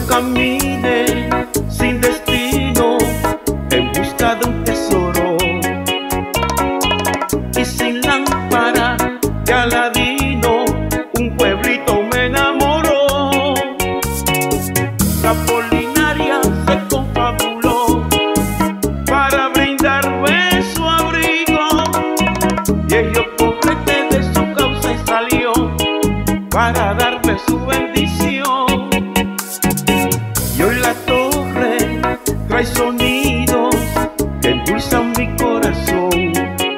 Caminé sin destino en busca de un tesoro y sin lámpara de Aladino un pueblito me enamoró. La Apolinaria se confabuló para brindarme su abrigo y ello correte de su causa y salió para darme su bendición. Y hoy la torre trae sonidos que endulzan mi corazón.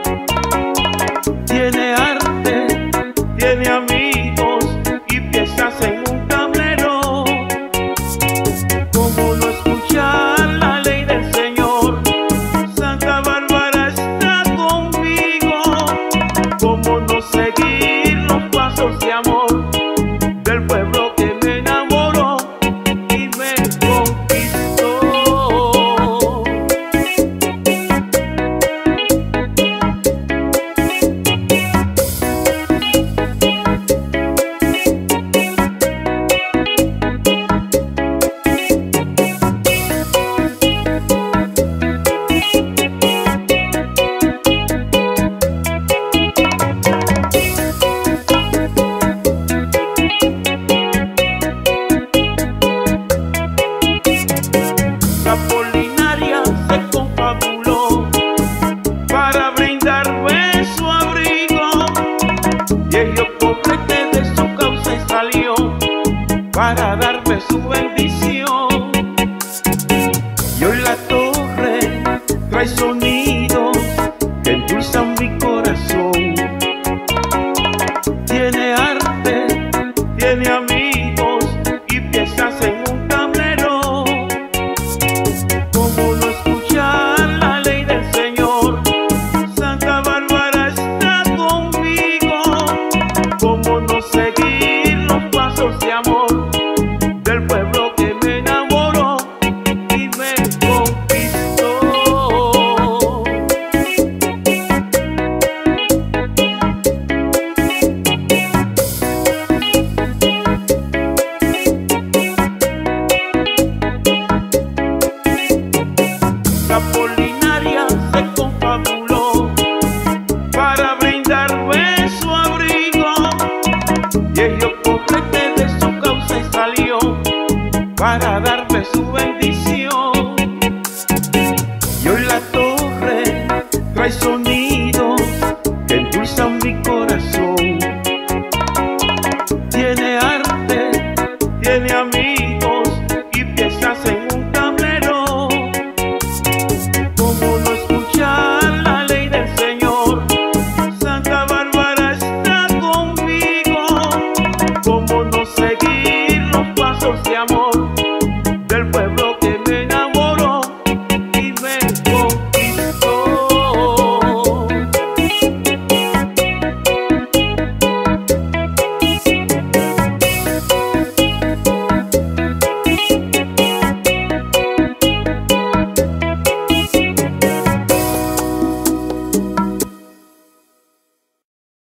Tiene arte, tiene amigos y piezas en un tablero. ¿Cómo no escuchar la ley del Señor? Santa Bárbara está conmigo. ¿Cómo no seguir los pasos de amor del pueblo que me enamoró y me conquistó? La Apolinaria se confabuló para brindarme su abrigo y ello correte de su causa y salió para darme su bendición. Y hoy la torre trae sonidos que endulzan mi corazón. Tiene arte, tiene amigos